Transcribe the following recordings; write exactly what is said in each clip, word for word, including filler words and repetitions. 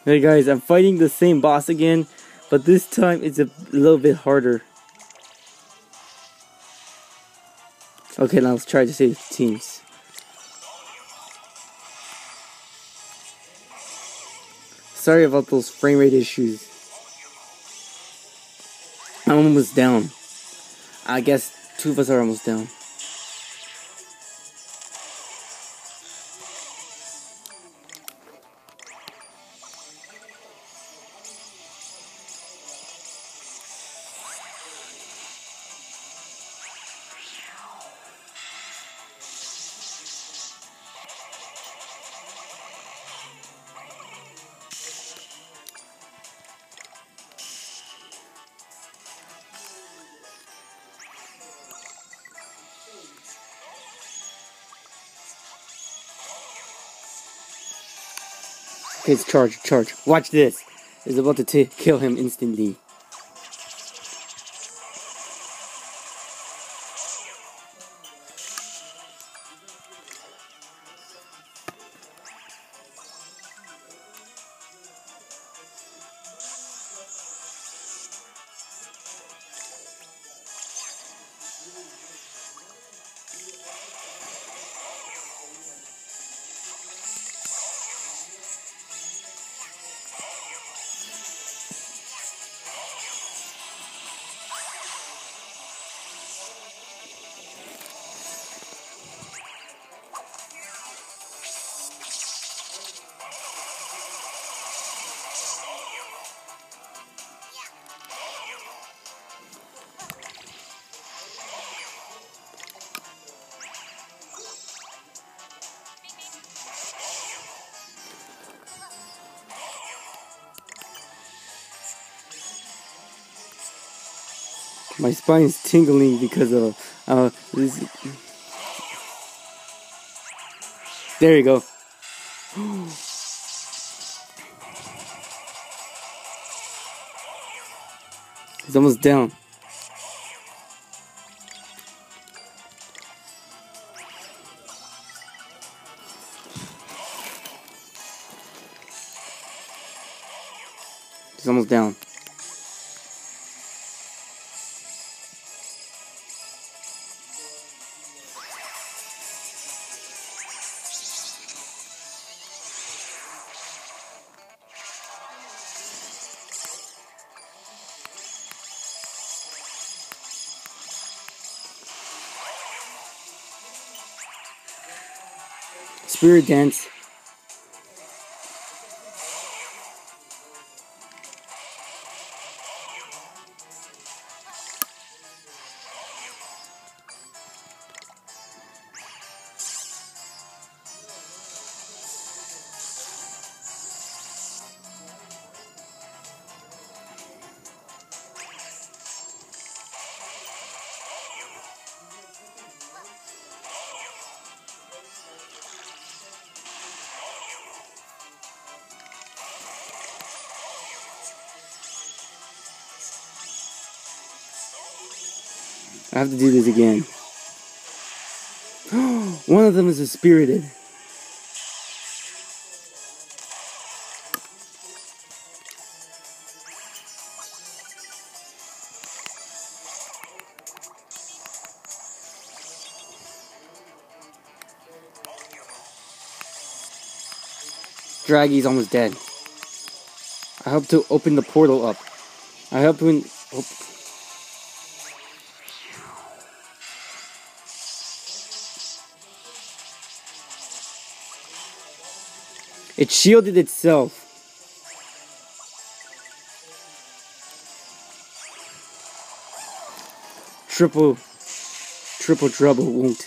Hey guys, I'm fighting the same boss again, but this time it's a little bit harder. Okay, now let's try to save teams. Sorry about those frame rate issues. I'm almost down. I guess two of us are almost down. Okay, it's charge, charge. Watch this. It's about to t kill him instantly. My spine is tingling because of uh this. There you go. He's almost down. He's almost down. Spirit dance. I have to do this again. One of them is a spirited. Draggy's almost dead. I hope to open the portal up. I hope when... Oh. It shielded itself. Triple, triple trouble won't.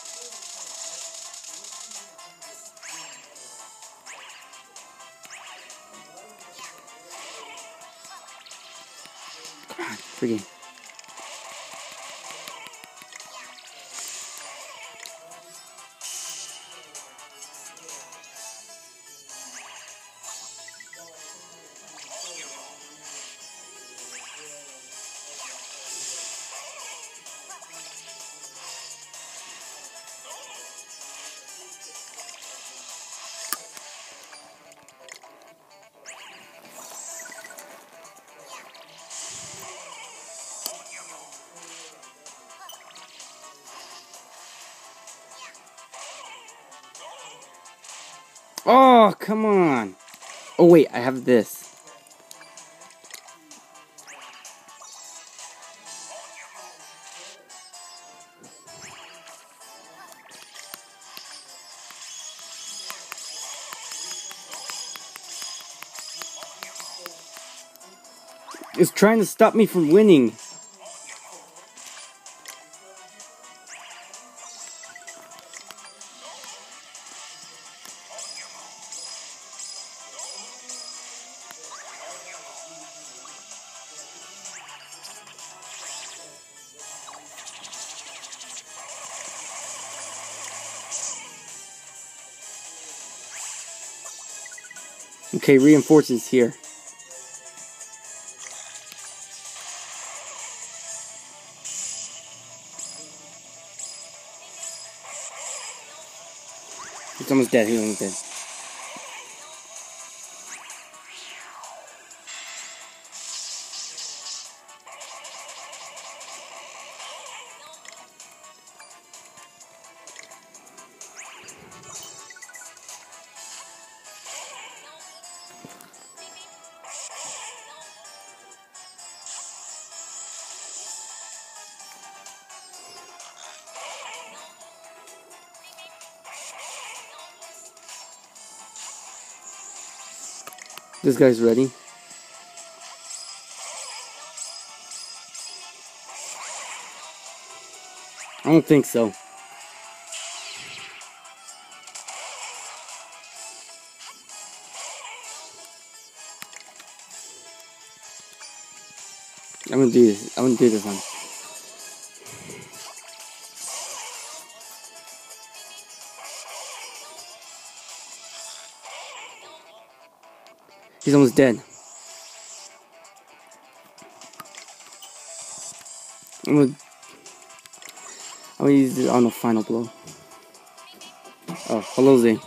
Come on, freaking. Oh, come on. Oh, wait, I have this. It's trying to stop me from winning. Okay, reinforcements here. He's almost dead. He's almost dead. This guy's ready. I don't think so. I'm gonna do this. I'm gonna do this one. He's almost dead. I'm gonna, I'm gonna use this on the final blow. Oh, hello, Z.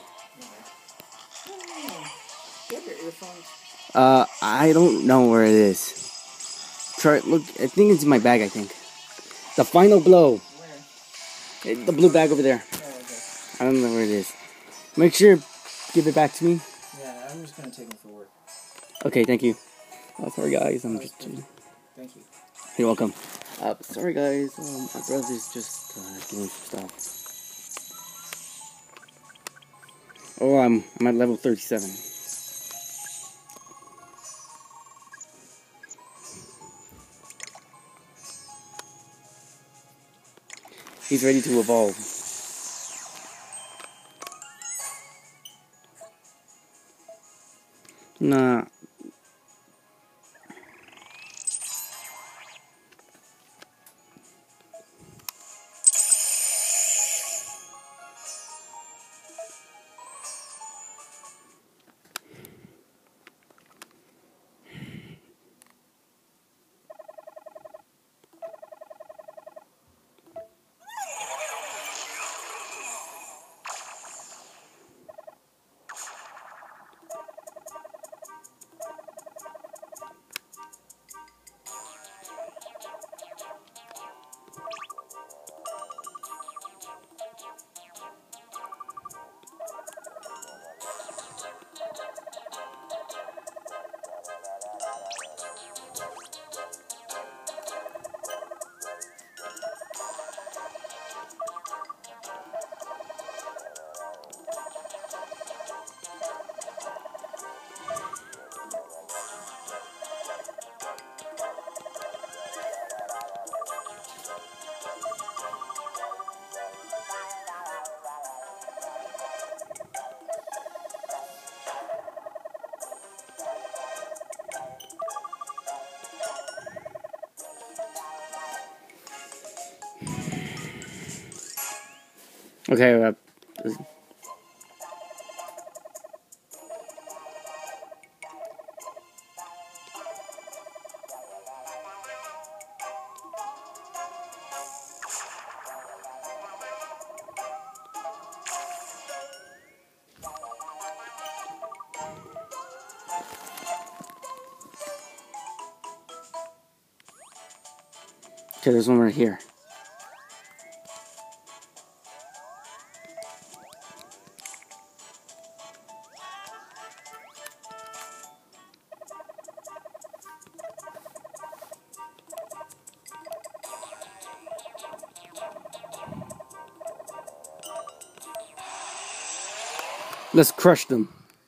Uh, I don't know where it is. Try look. I think it's in my bag. I think. The final blow. Where? The blue bag over there. Oh, okay. I don't know where it is. Make sure, give it back to me. Yeah, I'm just gonna take them for work. Okay, thank you. Oh, sorry guys, I'm just. Thank you. You're welcome. Uh, sorry guys, um, my brother's just uh, doing some stuff. Oh, I'm I'm at level thirty-seven. He's ready to evolve. Nah. Okay, uh, okay, there's one right here. Let's crush them.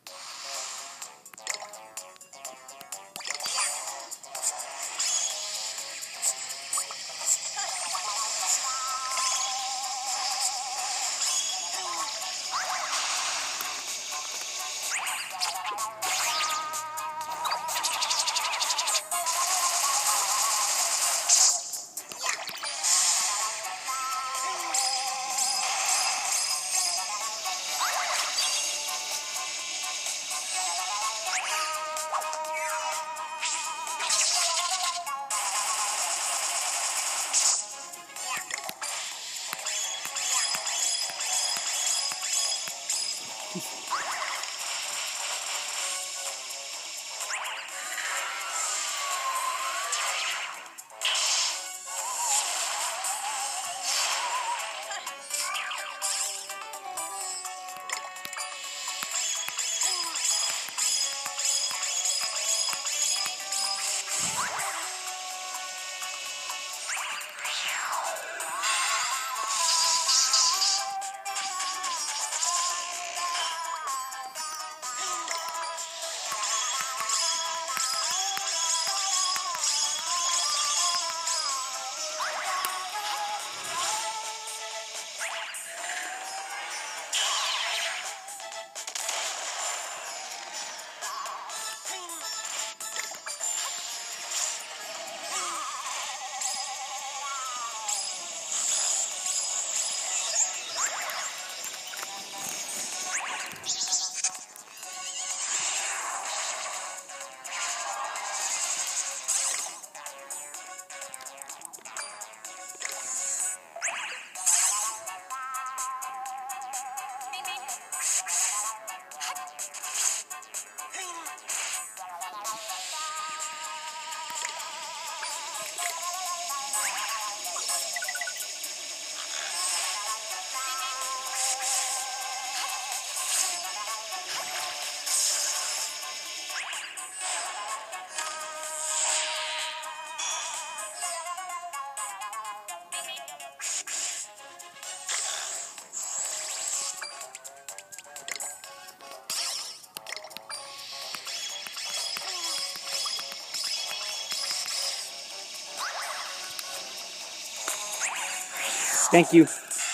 Thank you.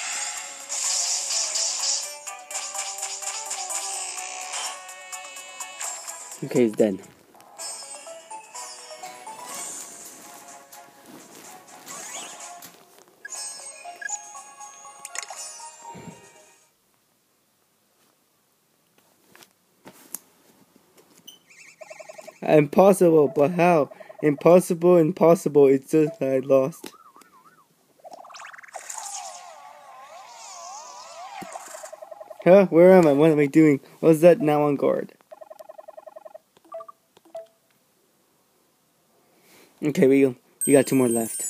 Okay, he's dead. Impossible, but how? Impossible, impossible, it's just that I lost. Huh? Where am I? What am I doing? What's that now on guard? Okay, we we got two more left.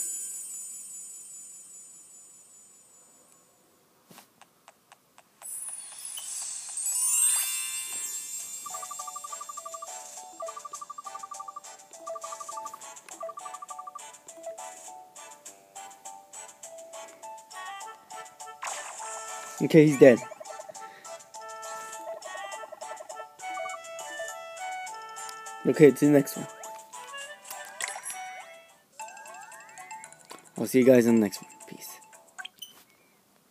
Okay, he's dead. Okay, to the next one. I'll see you guys in the next one.